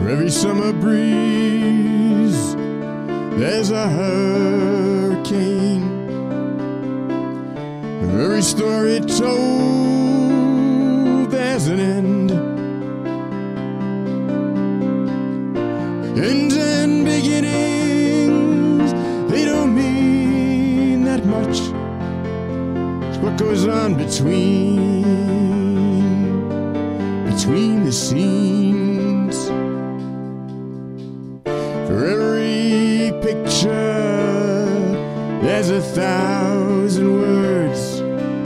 For every summer breeze, there's a hurricane. For every story told, there's an end. Ends and beginnings, they don't mean that much. It's what goes on between the scenes. For every picture, there's 1,000 words.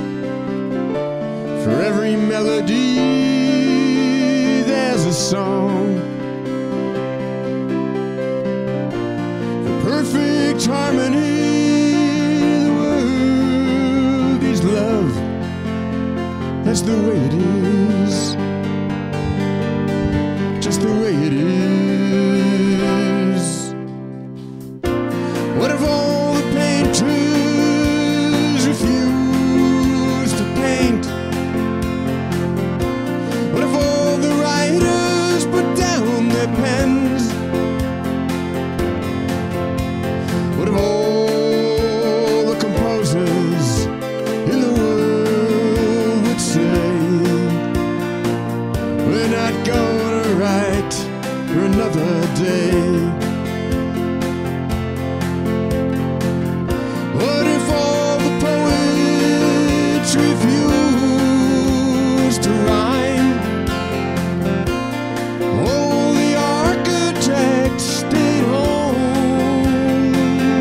For every melody, there's a song. For perfect harmony, the world is love. That's the way it is. Just the way it is. What if all the painters refuse to paint? What if all the writers put down their pens? What if all the composers in the world would say, we're not gonna write for another day? What if all the poets refuse to rhyme? All the architects stayed home.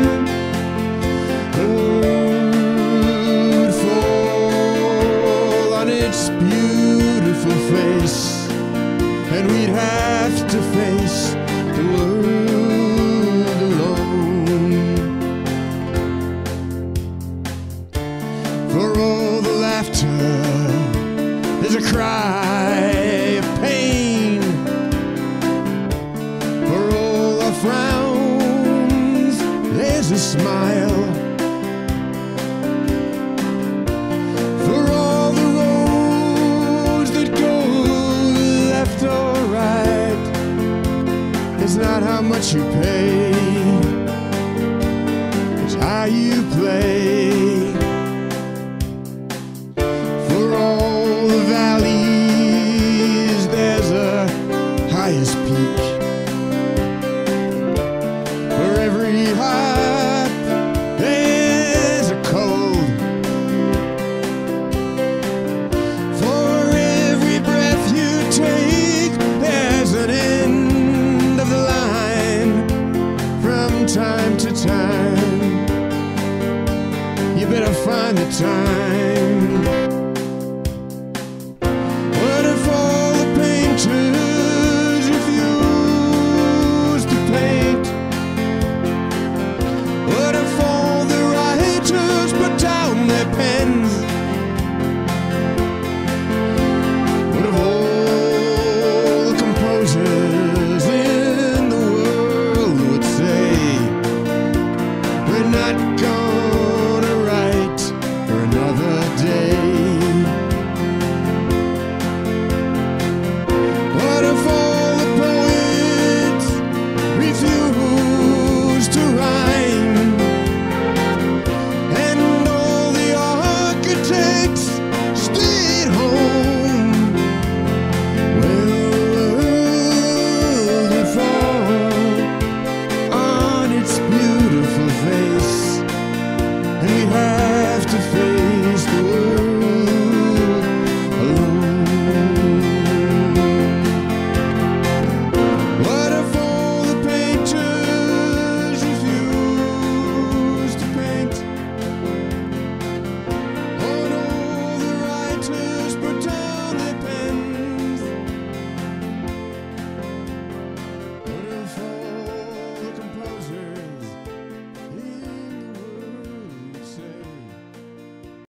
The world would fall on its beautiful face, and we'd have to face the world alone. For all the laughter, there's a cry of pain. For all the frowns, there's a smile. For all the roads that go left or right, it's not how much you pay, it's how you play. For all the valleys, there's a highest peak. For every heart, there's a cold. For every breath you take, there's an end of the line. From time to time, you better find the time